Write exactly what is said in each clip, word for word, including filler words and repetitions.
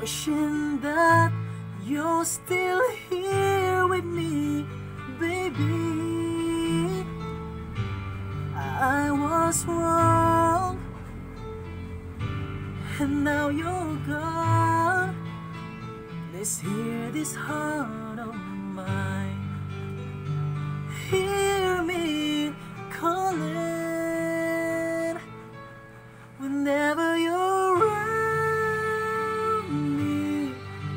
wishing that you're still here with me, baby. I was wrong, and now you're gone. Let's hear this heart of mine. Hear me calling whenever you're around me.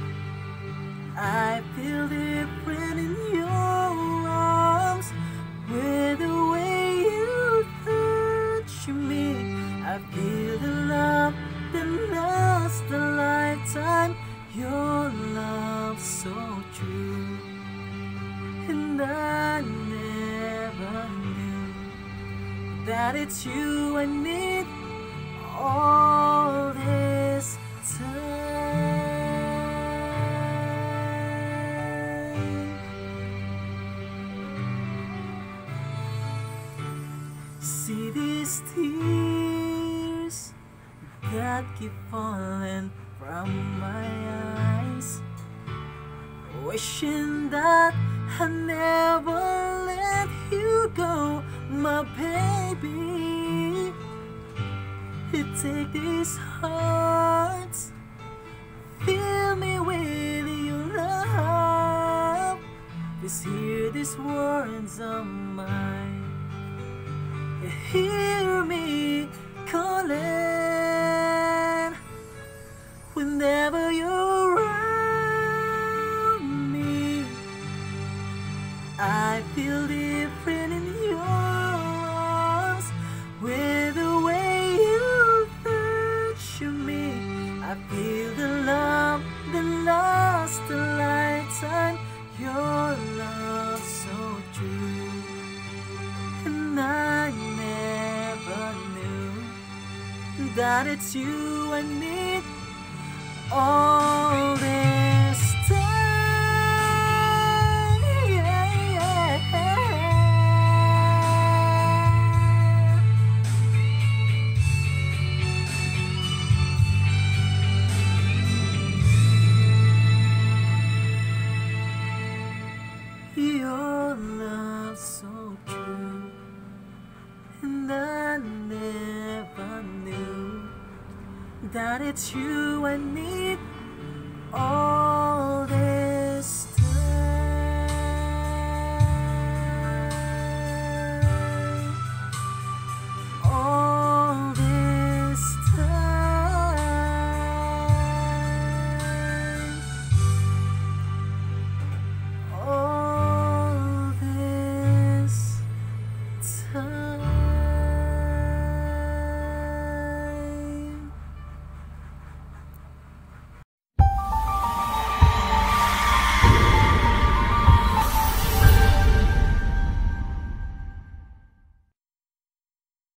I feel different in your arms, with the way you touch me. I feel the love that lasts a lifetime. Your love so true, and I never knew that it's you I need all this time. See these tears that keep falling from my eyes, wishing that I never let you go, my baby. You take these hearts, fill me with your love. Just hear these words of mine. Hear me calling whenever you're around me. I feel different in your arms, with the way you touch me. I feel the love that lasts a lifetime. Your love so true, and I never knew that it's you I need all this time. Yeah, yeah. Your love so true, and I never knew that it's you I need all